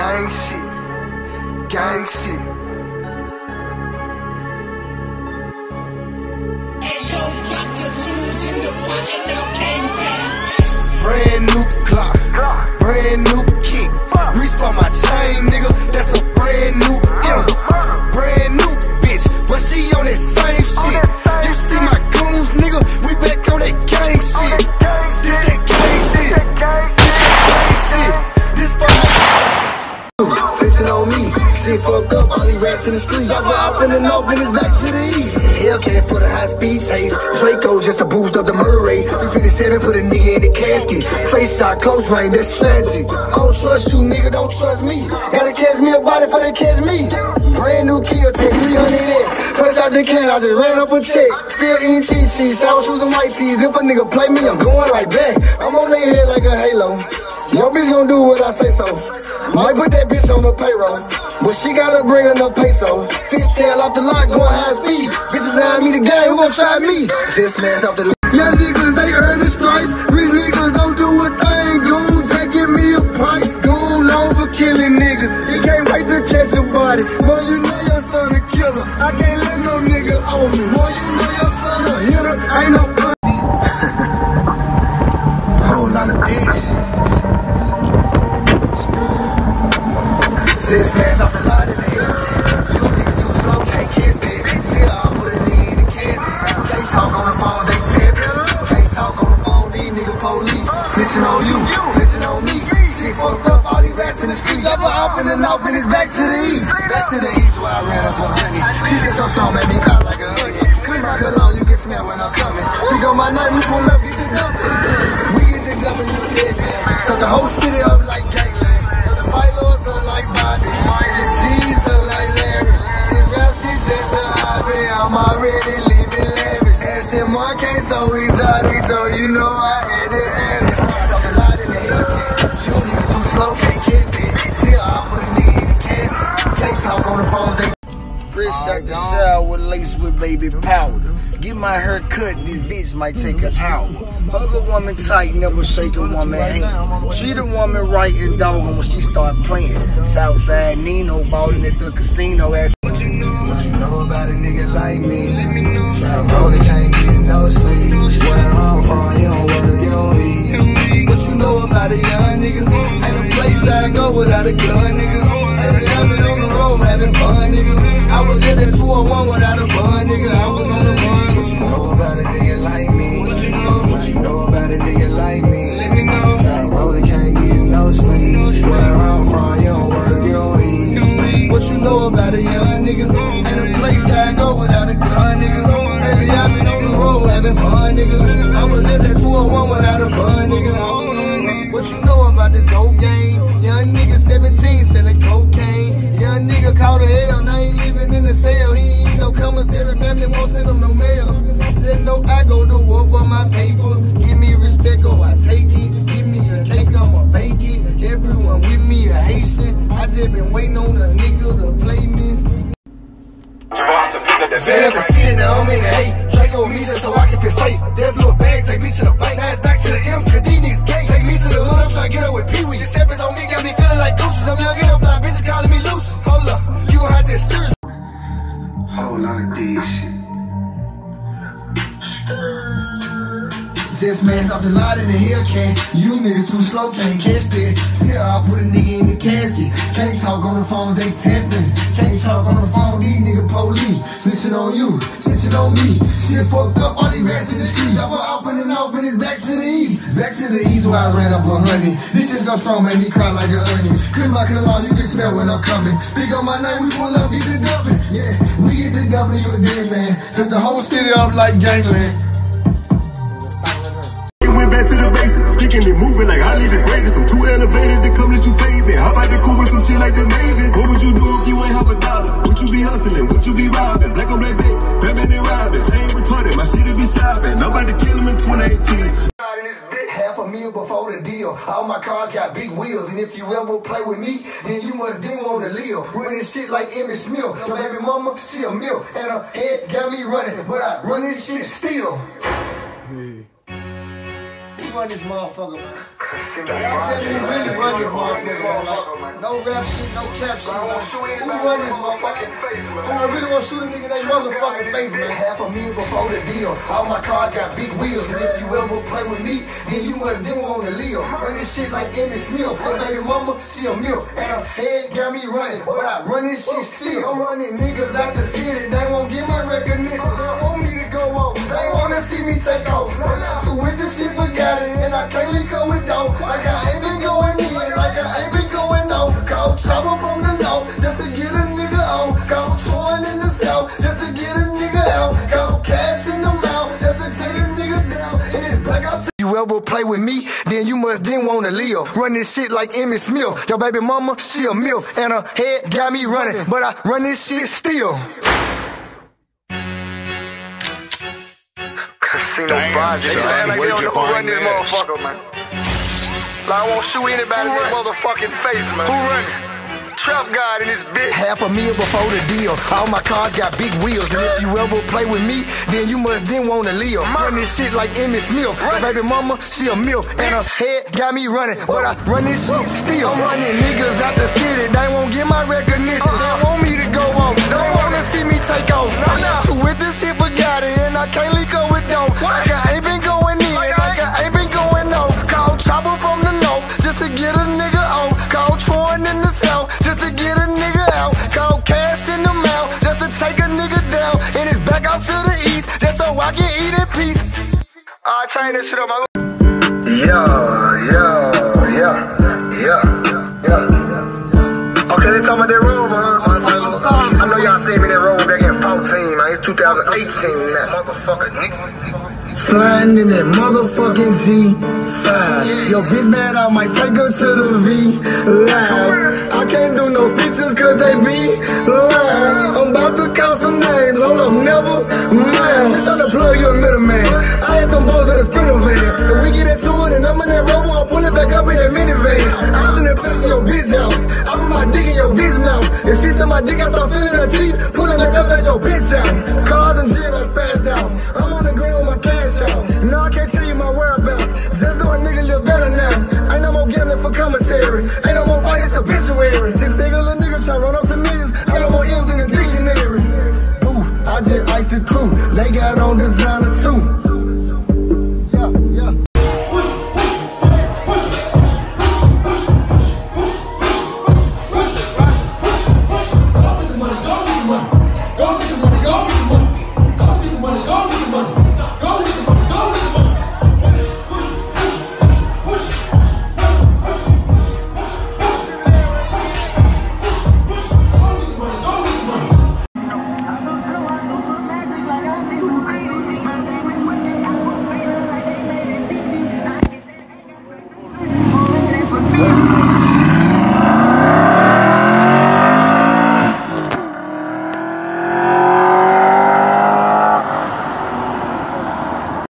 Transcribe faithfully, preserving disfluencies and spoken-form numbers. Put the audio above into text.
gang shit, gang shit. Hey yo, drop your tunes in the pot and now came back. Brand new clock, brand new kick. Reach for my chain, nigga, that's a brand new M. Brand new bitch, but she on that same shit. You see my goons, nigga, we back on that gang shit. This that gang shit, gang shit. This for my bitchin' on me, shit fucked up, all these rats in the street. Y'all go up in the north and it's back to the east. Hellcat for the high speed chase, Draco just to boost up the murder rate. three fifty-seven put a nigga in the casket, face shot close range, that's tragic. I don't trust you, nigga, don't trust me. Gotta catch me a body before they catch me. Brand new kill, take three hundred in. Fresh out the can, I just ran up a check. Still eating cheat cheese, shower shoes and white tees. If a nigga play me, I'm going right back. I'm on their head like a halo. Your bitch gon' do what I say so. Might put that bitch on the payroll, but she gotta bring enough peso. Fish tail off the lot, going high speed. Bitches eyeing me the game, who gon' try me? Just smash off the lot. Young niggas, they earn the stripes. Rich niggas don't do a thing. Goons, they give me a price. Goon over killing niggas. He can't wait to catch a body. Boy, you know your son a killer. I can't let no nigga own me. Boy, you know your son a hitter. Ain't no whole lot of this. Six man's off the lot in the hill. You niggas too slow, can't kiss me. See, I'll put a nigga in the casket. Can't talk on the phone, they tippin'. Can't talk on the phone, these niggas police. Bitchin' on you, bitchin' on me. She fucked up all these rats in the streets. Up up in the north and it's back to the east. Back to the east where I ran up for honey. She just so strong, made me cry like a onion. Clean my cologne, you can smell when I'm coming. We go my night, we pull up, get the dumping. We get the dumping, you dead man. So the whole city up like gangland. The fight lords up like Bobby. Miley C's up like Larry. This rap shit just a hobby. I'm already living lavish. Aston Martin so exotic, so you know I had to ask. This man's off the lot in the Hellcat. You niggas too slow, can't kiss me. See, I'll put a nigga in the casket. Can't talk on the phone, they fresh out the shower, laced with baby powder. Get my hair cut, this bitch might take an hour. Hug a woman tight, never shake a woman hand. Treat a woman right and doggone when she start playing. Southside Nino ballin' at the casino at. What you know, what you know about a nigga like me? Let me know. Trap roller can't get no sleep. Where I'm from, you don't work, you don't eat. What you know about a young nigga? Ain't a place I go without a gun, nigga. Lately I've been on the road having fun, nigga. I was in that two oh one without a bun, nigga. I was on the run. What you know about a nigga like me? What you know? What you know about a nigga like me? Let me know. Trap roller can't get no sleep. Where I'm from, you don't work, you don't eat. What you know about a young nigga? Ain't a place I go without a gun, nigga. Lately I've been on the road having fun, nigga. I was in that two oh one without a bun, nigga. What you know about the dope game? Young nigga seventeen selling cocaine. Young nigga caught a hell, now he living in the cell. He ain't no commissary, family won't send him no mail. Said no, I go to war for my paper. Give me respect, oh I take it. Give me a cake, I'ma bake it. Everyone with me a Haitian. I just been waiting on a nigga to play me. Say at the scene, now I'm in the hate. Draco me just so I can feel safe. They blew a bag, take me to the bank. Now it's back to the M, cause these niggas gay. Take me to the hood, I'm trying to get up with Pee-wee. Your steppers on me, got me feeling like gooses. I'm young and I'm fly, bitches calling me loose. Hold up, you gon' have to excuse me. Whole lot of this shit. Just man's off the lot in the Hellcat. You niggas too slow, can't catch that. See, I'll put a nigga in the casket. Can't talk on the phone, they tapping. Can't talk on the phone, these niggas police. Snitching on you, snitching on me. Shit fucked up, all these rats in the streets. Y'all were up and off and it's back to the east. Back to the east where I ran up for honey. This shit so strong, made me cry like an onion. Cream my cologne, you can smell when I'm coming. Speak on my name, we pull up, get the dumping. Yeah, we get the dumping, you a dead man. Set the whole city off like gangland. Back to the basics, sticking and moving like Holly the greatest. I'm too elevated to come let you phase me. Hop out the cool with some shit like the Navy. What would you do if you ain't have a dollar? Would you be hustling? Would you be robbing? Black on black back, Batman and Robin. Chain retarded, my shit'll be stopping. Nobody kill him in twenty eighteen. Half a meal before the deal. All my cars got big wheels, and if you ever play with me, then you must didn't want to live. Running shit like Emmett Smith. Your baby mama, she a milk, and her head got me running, but I run this shit still. Yeah. run this motherfucker, man? Y'all tell me who really run this motherfucker, man. Like, no rap shit, no cap shit, man. Who run this motherfucker? I really want to shoot a nigga in their motherfucking face, man. Half a million before the deal. All my cars got big wheels, and if you ever play with me, then you must then want to live. Run this shit like Emmett Smith. Her baby mama, she a milk, and her head got me running, but I run this shit still. I'm running niggas out the city, they won't give me recognition. They want me to go on, they wanna see me take off. So with this shit, forgot it, and I can't link up with dope. Like I ain't been going in, like I ain't been going on. Call trouble from the north, just to get a nigga on. Call throwing in the south, just to get a nigga out. Call cash in the mouth, just to take a nigga down. And it's black out. You ever play with me, then you must then wanna live. Run this shit like Emmett Smith. Your baby mama, she a milk, and her head got me running, but I run this shit still. Casino Project. They sound like they don't know who run this motherfucker, man. Like I won't shoot anybody in this motherfucking face, man. Who run it? Trap God in this bitch. Half a meal before the deal. All my cars got big wheels, and if you ever play with me, then you must then wanna live. Run this shit like Emmett Smith. My baby mama, she a milk, and her head got me running, but I run this shit still. I'm running niggas out the city, they won't get my recognition. They want me to go on, they wanna see me take off. So with this shit, forgot it, and I can't leak up with dope. Like I ain't been going in, like I ain't been going on. Call chopper from the north, just to get a nigga on. Call Troy in the south, just to get a nigga out. Call cash in the mouth, just to take a nigga down. And it's back out to the east, just so I can eat in peace. Alright, turn that shit up, man. Yeah, yeah, yeah, yeah, yeah. Okay, they talking about that road, man. I know y'all seen me that road back in fourteen, man. It's two thousand eighteen now. Motherfucker, nigga. Flying in that motherfucking G five. Yo, bitch bad, I might take her to the V live. I can't do no features cause they be live. I'm about to count some names, hold up, never mind. Just on the plug, you a middleman. I had them balls in the sprinter van. If we get into it and I'm in that rover, I'll pull it back up in that minivan. I was in that place in your bitch house. I put my dick in your bitch mouth. If she said my dick, I start feeling her teeth. Pulling back up, let your bitch out. Cars and shit, I spazzed out. I'm on the ground with my cash out. No, I can't tell you my whereabouts. Just know a nigga live better now. Ain't no more gambling for commissary. Ain't no more fight, it's obituary. Six figure little nigga try run up some millions. I got more M's in the dictionary. Ooh, I just iced the crew. They got on